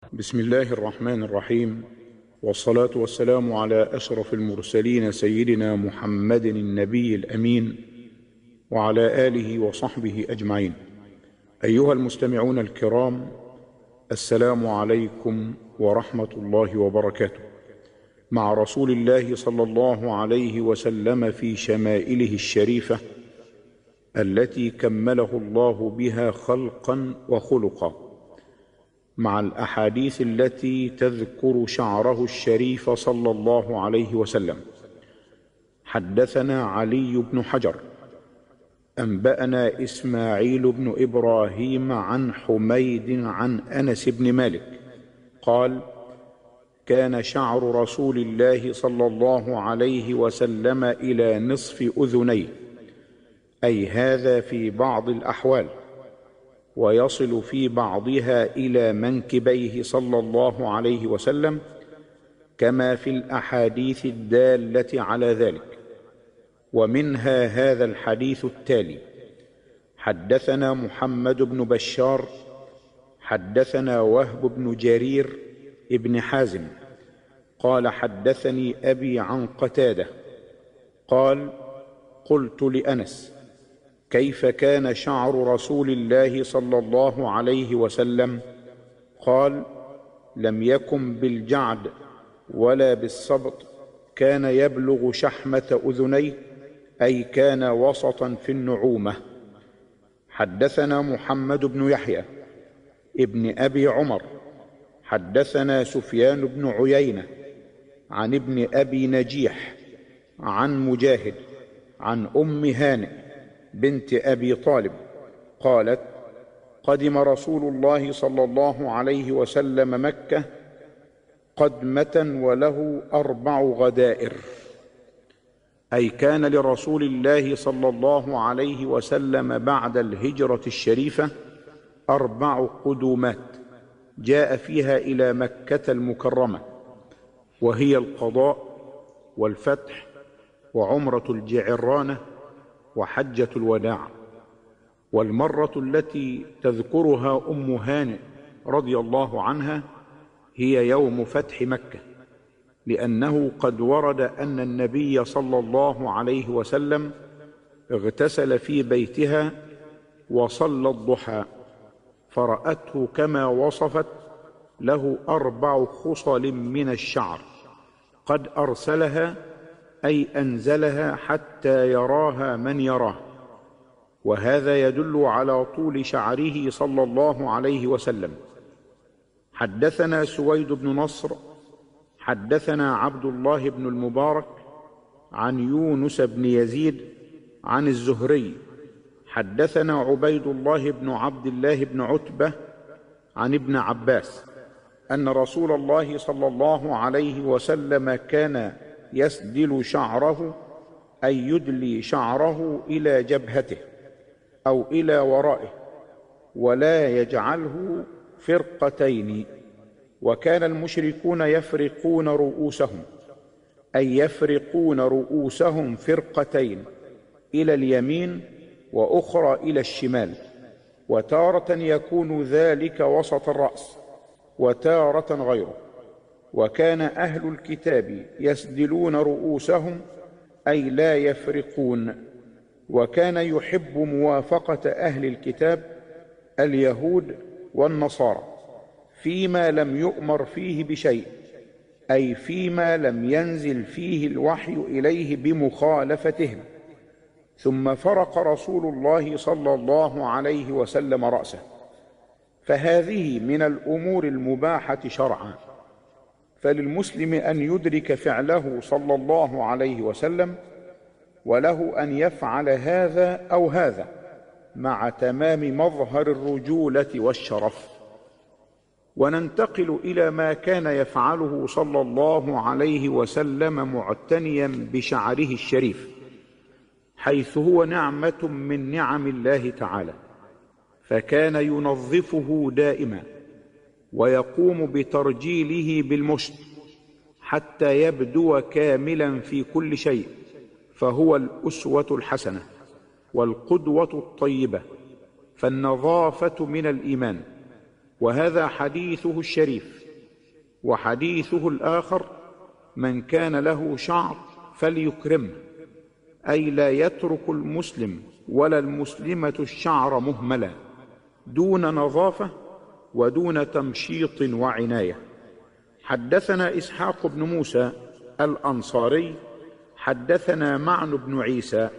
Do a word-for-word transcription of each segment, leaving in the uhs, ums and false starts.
بسم الله الرحمن الرحيم، والصلاة والسلام على أشرف المرسلين سيدنا محمد النبي الأمين وعلى آله وصحبه أجمعين. أيها المستمعون الكرام، السلام عليكم ورحمة الله وبركاته. مع رسول الله صلى الله عليه وسلم في شمائله الشريفة التي كمله الله بها خلقا وخلقا، مع الأحاديث التي تذكر شعره الشريف صلى الله عليه وسلم. حدثنا علي بن حجر، أنبأنا إسماعيل بن إبراهيم عن حميد عن أنس بن مالك قال: كان شعر رسول الله صلى الله عليه وسلم إلى نصف أذنيه، أي هذا في بعض الأحوال، ويصل في بعضها إلى منكبيه صلى الله عليه وسلم، كما في الأحاديث الدالة على ذلك. ومنها هذا الحديث التالي: حدثنا محمد بن بشار حدثنا وهب بن جرير ابن حازم قال: حدثني أبي عن قتادة قال: قلت لأنس: كيف كان شعر رسول الله صلى الله عليه وسلم؟ قال: لم يكن بالجعد ولا بالسبط، كان يبلغ شحمة أذنيه، أي كان وسطا في النعومة. حدثنا محمد بن يحيى ابن أبي عمر حدثنا سفيان بن عيينة عن ابن أبي نجيح عن مجاهد عن أم هانئ بنت أبي طالب قالت: قدم رسول الله صلى الله عليه وسلم مكة قدمة وله أربع غدائر، أي كان لرسول الله صلى الله عليه وسلم بعد الهجرة الشريفة أربع قدومات جاء فيها إلى مكة المكرمة، وهي القضاء والفتح وعمرة الجعرانة وحجة الوداع. والمرة التي تذكرها أم هانئ رضي الله عنها هي يوم فتح مكة، لأنه قد ورد أن النبي صلى الله عليه وسلم اغتسل في بيتها وصلى الضحى، فرأته كما وصفت له أربع خصل من الشعر قد أرسلها، أي أنزلها حتى يراها من يراه، وهذا يدل على طول شعره صلى الله عليه وسلم. حدثنا سويد بن نصر حدثنا عبد الله بن المبارك عن يونس بن يزيد عن الزهري حدثنا عبيد الله بن عبد الله بن عتبة عن ابن عباس أن رسول الله صلى الله عليه وسلم كان يسدل شعره، أي يدلي شعره إلى جبهته أو إلى ورائه، ولا يجعله فرقتين. وكان المشركون يفرقون رؤوسهم، أي يفرقون رؤوسهم فرقتين، إلى اليمين وأخرى إلى الشمال، وتارة يكون ذلك وسط الرأس وتارة غيره. وكان أهل الكتاب يسدلون رؤوسهم، أي لا يفرقون. وكان يحب موافقة أهل الكتاب اليهود والنصارى فيما لم يؤمر فيه بشيء، أي فيما لم ينزل فيه الوحي إليه بمخالفتهم. ثم فرق رسول الله صلى الله عليه وسلم رأسه، فهذه من الأمور المباحة شرعا، فللمسلم أن يدرك فعله صلى الله عليه وسلم، وله أن يفعل هذا أو هذا مع تمام مظهر الرجولة والشرف. وننتقل إلى ما كان يفعله صلى الله عليه وسلم معتنيا بشعره الشريف، حيث هو نعمة من نعم الله تعالى، فكان ينظفه دائما ويقوم بترجيله بالمشط حتى يبدو كاملا في كل شيء، فهو الأسوة الحسنة والقدوة الطيبة، فالنظافة من الإيمان. وهذا حديثه الشريف. وحديثه الآخر: من كان له شعر فليكرمه، أي لا يترك المسلم ولا المسلمة الشعر مهملا دون نظافة ودون تمشيط وعناية. حدثنا إسحاق بن موسى الأنصاري حدثنا معن بن عيسى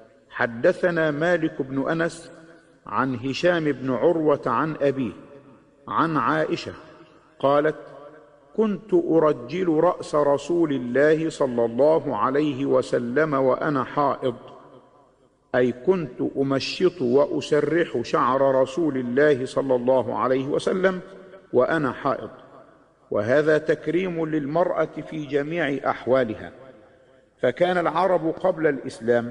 حدثنا مالك بن أنس عن هشام بن عروة عن أبيه عن عائشة قالت: كنت أرجل رأس رسول الله صلى الله عليه وسلم وأنا حائض، أي كنت أمشط وأسرح شعر رسول الله صلى الله عليه وسلم وأنا حائض. وهذا تكريم للمرأة في جميع أحوالها، فكان العرب قبل الإسلام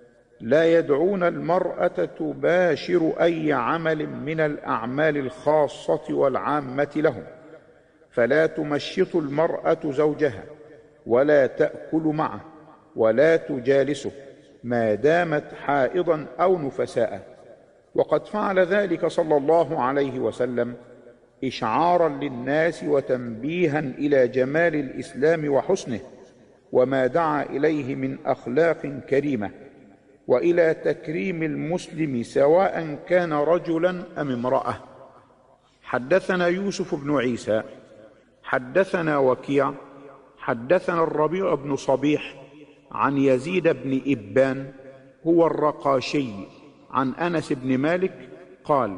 لا يدعون المرأة تباشر أي عمل من الأعمال الخاصة والعامة لهم، فلا تمشط المرأة زوجها ولا تأكل معه ولا تجالسه ما دامت حائضا أو نفساء. وقد فعل ذلك صلى الله عليه وسلم إشعارا للناس وتنبيها إلى جمال الإسلام وحسنه وما دعا إليه من أخلاق كريمة، وإلى تكريم المسلم سواء كان رجلا أم امرأة. حدثنا يوسف بن عيسى حدثنا وكيع حدثنا الربيع بن صبيح عن يزيد بن إبان هو الرقاشي عن أنس بن مالك قال: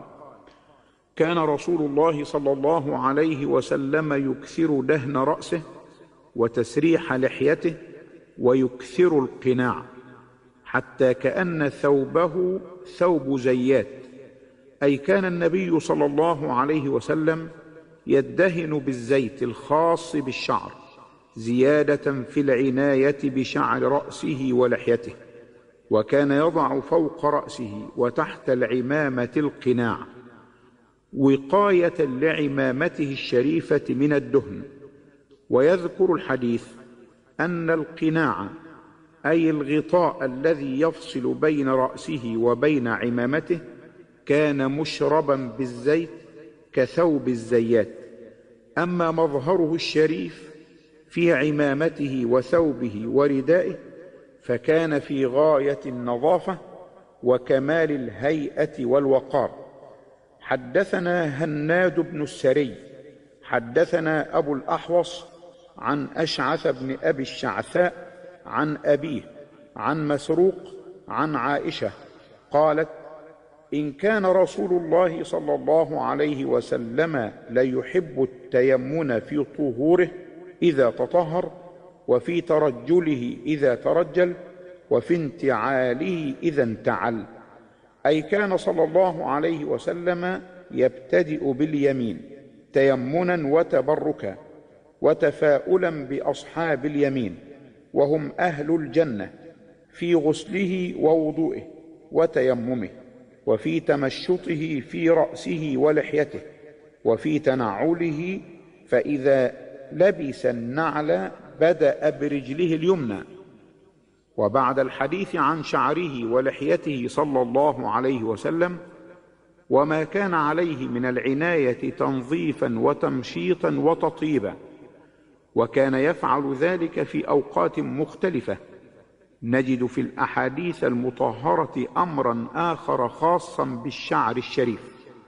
كان رسول الله صلى الله عليه وسلم يكثر دهن رأسه وتسريح لحيته ويكثر القناع، حتى كأن ثوبه ثوب زيات، أي كان النبي صلى الله عليه وسلم يدهن بالزيت الخاص بالشعر زيادة في العناية بشعر رأسه ولحيته، وكان يضع فوق رأسه وتحت العمامة القناع وقاية لعمامته الشريفة من الدهن. ويذكر الحديث أن القناع أي الغطاء الذي يفصل بين رأسه وبين عمامته كان مشربا بالزيت كثوب الزيات. أما مظهره الشريف في عمامته وثوبه وردائه فكان في غاية النظافة وكمال الهيئة والوقار. حدثنا هناد بن السري حدثنا أبو الأحوص عن أشعث بن أبي الشعثاء عن أبيه عن مسروق عن عائشة قالت: إن كان رسول الله صلى الله عليه وسلم ليحب التيمن في طهوره إذا تطهر، وفي ترجله إذا ترجل، وفي انتعاله إذا انتعل، أي كان صلى الله عليه وسلم يبتدئ باليمين تيمنا وتبركا وتفاؤلا بأصحاب اليمين وهم أهل الجنة في غسله ووضوئه وتيممه، وفي تمشطه في رأسه ولحيته، وفي تنعله، فإذا لبس النعل بدأ برجله اليمنى. وبعد الحديث عن شعره ولحيته صلى الله عليه وسلم وما كان عليه من العناية تنظيفا وتمشيطا وتطيبا، وكان يفعل ذلك في أوقات مختلفة، نجد في الأحاديث المطهرة أمرا آخر خاصا بالشعر الشريف.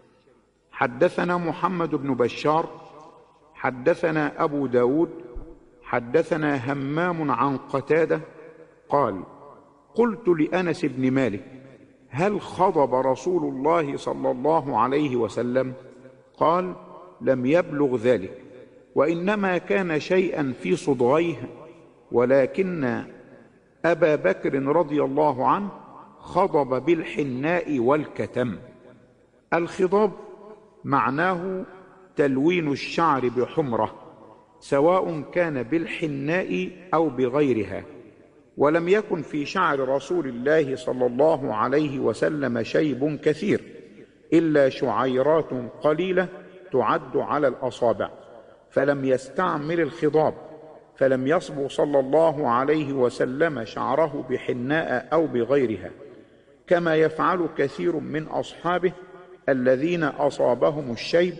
حدثنا محمد بن بشار حدثنا أبو داود حدثنا همام عن قتادة قال: قلت لأنس بن مالك: هل خضب رسول الله صلى الله عليه وسلم؟ قال: لم يبلغ ذلك، وإنما كان شيئا في صدغيه، ولكن أبا بكر رضي الله عنه خضب بالحناء والكتم. الخضاب معناه تلوين الشعر بحمرة، سواء كان بالحناء أو بغيرها. ولم يكن في شعر رسول الله صلى الله عليه وسلم شيب كثير إلا شعيرات قليلة تعد على الأصابع، فلم يستعمل الخضاب، فلم يصبغ صلى الله عليه وسلم شعره بحناء أو بغيرها، كما يفعل كثير من أصحابه الذين أصابهم الشيب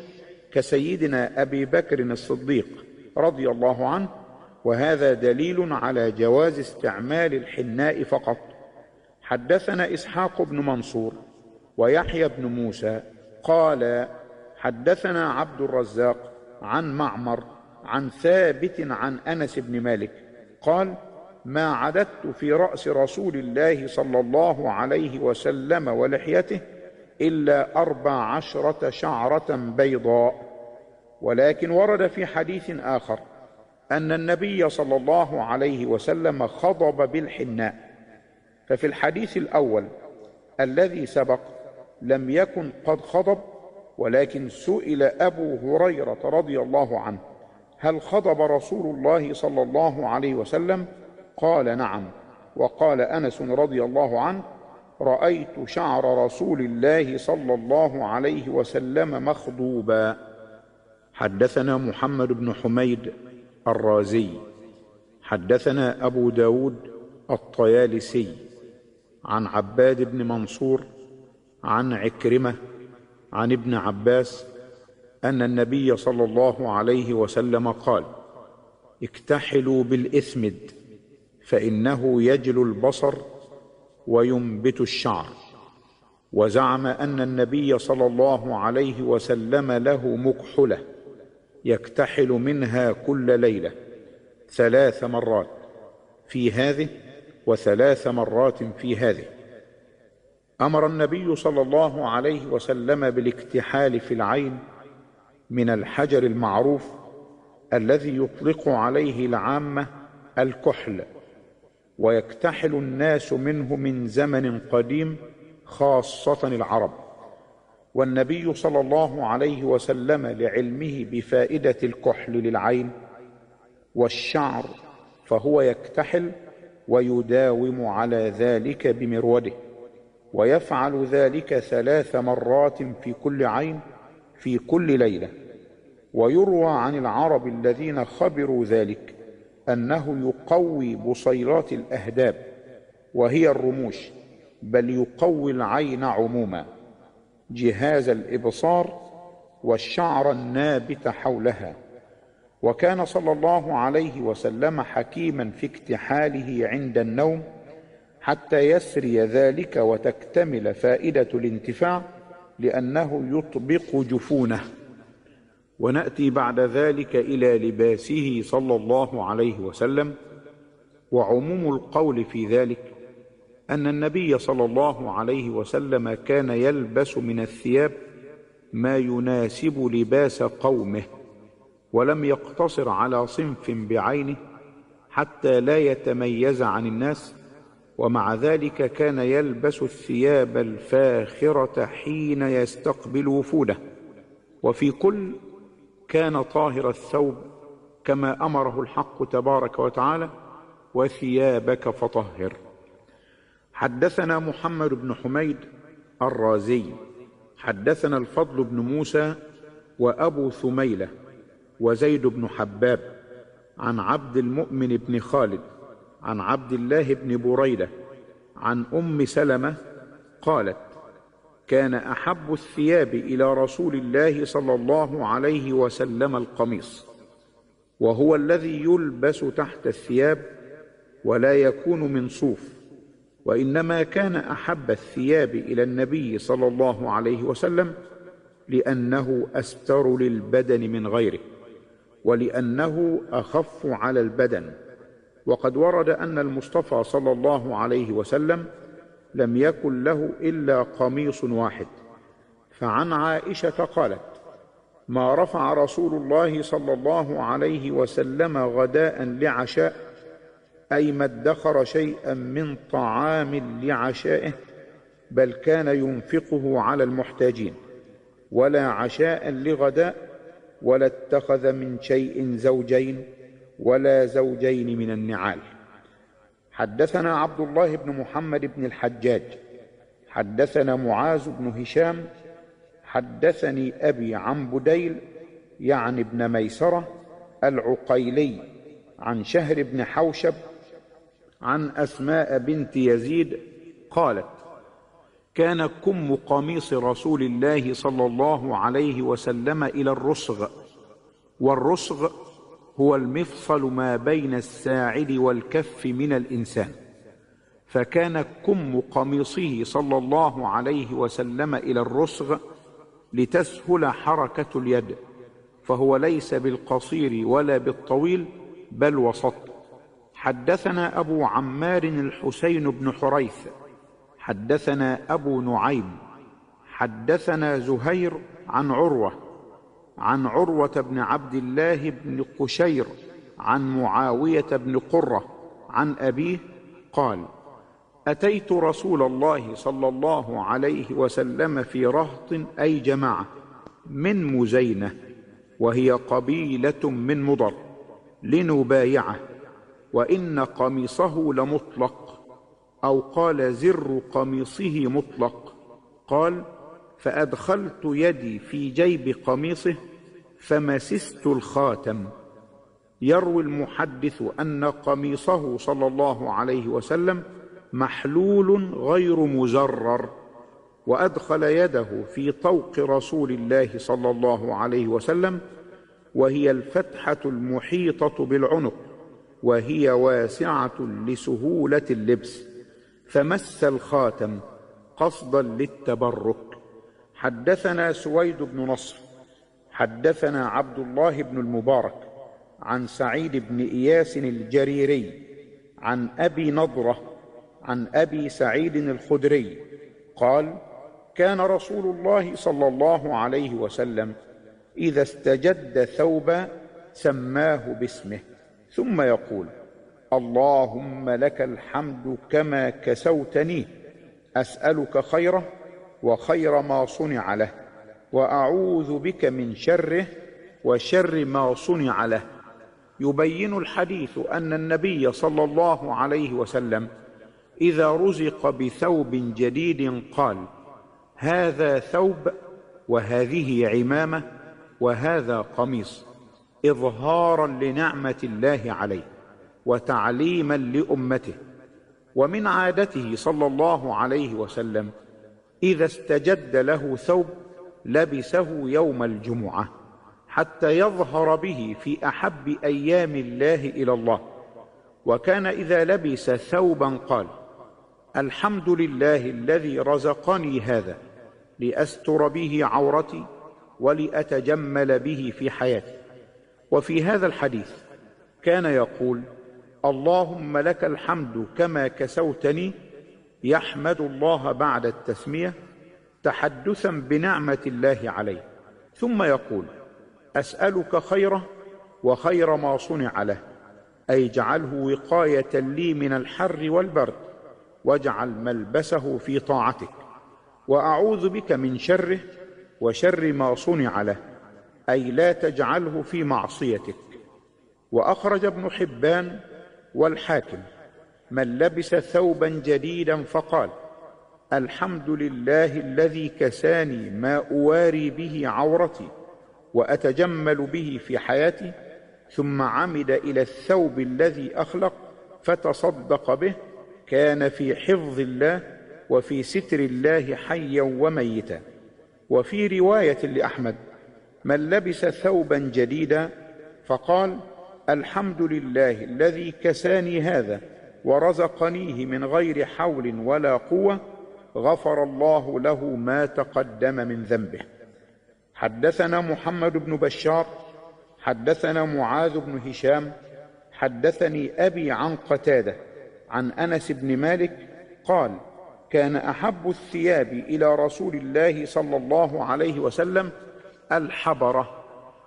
كسيدنا أبي بكر الصديق رضي الله عنه، وهذا دليل على جواز استعمال الحناء فقط. حدثنا إسحاق بن منصور ويحيى بن موسى قال حدثنا عبد الرزاق عن معمر عن ثابت عن أنس بن مالك قال ما عددت في رأس رسول الله صلى الله عليه وسلم ولحيته إلا أربع عشرة شعرة بيضاء. ولكن ورد في حديث آخر أن النبي صلى الله عليه وسلم خضب بالحناء، ففي الحديث الأول الذي سبق لم يكن قد خضب، ولكن سئل أبو هريرة رضي الله عنه هل خضب رسول الله صلى الله عليه وسلم؟ قال نعم. وقال أنس رضي الله عنه رأيت شعر رسول الله صلى الله عليه وسلم مخضوبا. حدثنا محمد بن حميد الرازي حدثنا أبو داود الطيالسي عن عباد بن منصور عن عكرمة عن ابن عباس أن النبي صلى الله عليه وسلم قال اكتحلوا بالإثمد فإنه يجل البصر وينبت الشعر. وزعم أن النبي صلى الله عليه وسلم له مكحلة يكتحل منها كل ليلة ثلاث مرات في هذه وثلاث مرات في هذه. أمر النبي صلى الله عليه وسلم بالاكتحال في العين من الحجر المعروف الذي يطلق عليه العامة الكحل، ويكتحل الناس منه من زمن قديم خاصة العرب. والنبي صلى الله عليه وسلم لعلمه بفائدة الكحل للعين والشعر فهو يكتحل ويداوم على ذلك بمروده، ويفعل ذلك ثلاث مرات في كل عين في كل ليلة. ويروى عن العرب الذين خبروا ذلك أنه يقوي بصيلات الأهداب وهي الرموش، بل يقوي العين عموما، جهاز الإبصار والشعر النابت حولها. وكان صلى الله عليه وسلم حكيما في اكتحاله عند النوم حتى يسري ذلك وتكتمل فائدة الانتفاع، لأنه يطبق جفونه. ونأتي بعد ذلك إلى لباسه صلى الله عليه وسلم. وعموم القول في ذلك أن النبي صلى الله عليه وسلم كان يلبس من الثياب ما يناسب لباس قومه، ولم يقتصر على صنف بعينه حتى لا يتميز عن الناس. ومع ذلك كان يلبس الثياب الفاخرة حين يستقبل وفوده، وفي كل كان طاهر الثوب كما أمره الحق تبارك وتعالى وثيابك فطهر. حدثنا محمد بن حميد الرازي حدثنا الفضل بن موسى وأبو ثميلة وزيد بن حباب عن عبد المؤمن بن خالد عن عبد الله بن بريدة عن أم سلمة قالت كان أحب الثياب إلى رسول الله صلى الله عليه وسلم القميص، وهو الذي يلبس تحت الثياب ولا يكون من صوف، وإنما كان أحب الثياب إلى النبي صلى الله عليه وسلم لأنه أستر للبدن من غيره، ولأنه أخف على البدن. وقد ورد أن المصطفى صلى الله عليه وسلم لم يكن له إلا قميص واحد. فعن عائشة قالت ما رفع رسول الله صلى الله عليه وسلم غداء لعشاء، أي ما ادخر شيئا من طعام لعشائه، بل كان ينفقه على المحتاجين، ولا عشاء لغداء، ولا اتخذ من شيء زوجين ولا زوجين من النعال. حدثنا عبد الله بن محمد بن الحجاج حدثنا معاذ بن هشام حدثني أبي عن بديل يعني ابن ميسرة العقيلي عن شهر بن حوشب عن أسماء بنت يزيد قالت كان كم قميص رسول الله صلى الله عليه وسلم إلى الرسغ، والرسغ هو المفصل ما بين الساعد والكف من الإنسان، فكان كم قميصه صلى الله عليه وسلم إلى الرسغ لتسهل حركة اليد، فهو ليس بالقصير ولا بالطويل بل وسط. حدثنا أبو عمار الحسين بن حريث حدثنا أبو نعيم حدثنا زهير عن عروة عن عروة بن عبد الله بن قشير عن معاوية بن قرة عن أبيه قال: أتيت رسول الله صلى الله عليه وسلم في رهط أي جماعة من مزينة، وهي قبيلة من مضر، لنبايعه، وإن قميصه لمطلق، أو قال زر قميصه مطلق. قال: فأدخلت يدي في جيب قميصه فمسست الخاتم. يروي المحدث أن قميصه صلى الله عليه وسلم محلول غير مزرر، وأدخل يده في طوق رسول الله صلى الله عليه وسلم، وهي الفتحة المحيطة بالعنق، وهي واسعة لسهولة اللبس، فمس الخاتم قصدا للتبرك. حدثنا سويد بن نصر حدثنا عبد الله بن المبارك عن سعيد بن إياس الجريري عن أبي نضرة عن أبي سعيد الخدري قال: كان رسول الله صلى الله عليه وسلم إذا استجد ثوبا سماه باسمه، ثم يقول: اللهم لك الحمد كما كسوتني، أسألك خيره وخير ما صنع له، وأعوذ بك من شره وشر ما صنع له. يبين الحديث أن النبي صلى الله عليه وسلم إذا رزق بثوب جديد قال: هذا ثوب، وهذه عمامة، وهذا قميص، إظهارا لنعمة الله عليه وتعليما لأمته. ومن عادته صلى الله عليه وسلم إذا استجد له ثوب لبسه يوم الجمعة حتى يظهر به في أحب أيام الله إلى الله. وكان إذا لبس ثوبا قال: الحمد لله الذي رزقني هذا لأستر به عورتي ولأتجمل به في حياتي. وفي هذا الحديث كان يقول: اللهم لك الحمد كما كسوتني، يحمد الله بعد التسمية تحدثا بنعمة الله عليه، ثم يقول: أسألك خيره وخير ما صنع له، أي اجعله وقاية لي من الحر والبرد، واجعل ملبسه في طاعتك، وأعوذ بك من شره وشر ما صنع له، أي لا تجعله في معصيتك. وأخرج ابن حبان والحاكم من لبس ثوبا جديدا فقال: الحمد لله الذي كساني ما أواري به عورتي وأتجمل به في حياتي، ثم عمد إلى الثوب الذي أخلق فتصدق به، كان في حفظ الله وفي ستر الله حيا وميتا. وفي رواية لأحمد من لبس ثوبا جديدا فقال: الحمد لله الذي كساني هذا ورزقنيه من غير حول ولا قوة، غفر الله له ما تقدم من ذنبه. حدثنا محمد بن بشار حدثنا معاذ بن هشام حدثني أبي عن قتادة عن أنس بن مالك قال: كان أحب الثياب إلى رسول الله صلى الله عليه وسلم الحبرة،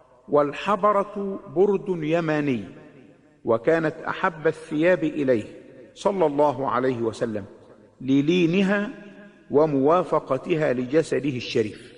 والحبرة برد يماني، وكانت أحب الثياب إليه صلى الله عليه وسلم للينها وموافقتها لجسده الشريف.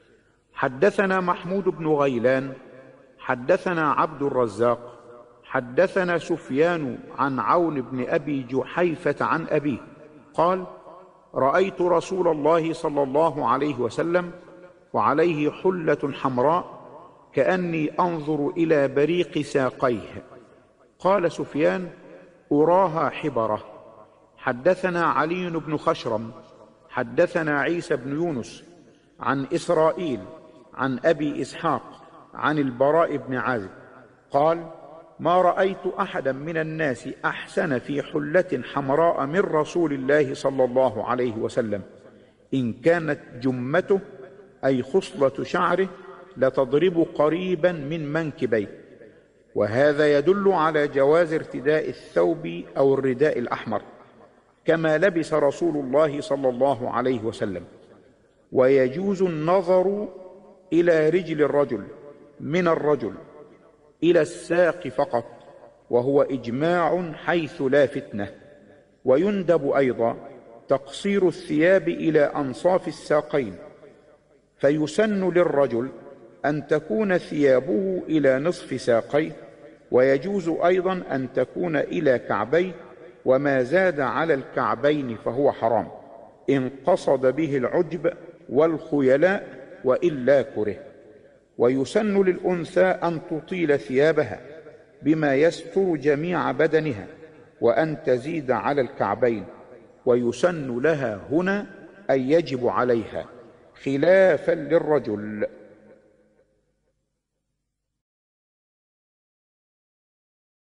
حدثنا محمود بن غيلان حدثنا عبد الرزاق حدثنا سفيان عن عون بن أبي جحيفة عن أبيه قال: رأيت رسول الله صلى الله عليه وسلم وعليه حلة حمراء كأني أنظر إلى بريق ساقيه. قال سفيان: أراها حبرة. حدثنا علي بن خشرم حدثنا عيسى بن يونس عن إسرائيل عن أبي إسحاق عن البراء بن عازب قال: ما رأيت أحدا من الناس أحسن في حلة حمراء من رسول الله صلى الله عليه وسلم، إن كانت جمته أي خصلة شعره لتضرب قريبا من منكبيه. وهذا يدل على جواز ارتداء الثوب أو الرداء الأحمر كما لبس رسول الله صلى الله عليه وسلم. ويجوز النظر إلى رجل الرجل من الرجل إلى الساق فقط، وهو إجماع حيث لا فتنة. ويندب أيضا تقصير الثياب إلى أنصاف الساقين، فيسن للرجل أن تكون ثيابه إلى نصف ساقيه، ويجوز أيضا أن تكون إلى كعبيه، وما زاد على الكعبين فهو حرام إن قصد به العجب والخيلاء، وإلا كره. ويسن للأنثى أن تطيل ثيابها بما يستر جميع بدنها، وأن تزيد على الكعبين. ويسن لها هنا أن يجب عليها خلافا للرجل.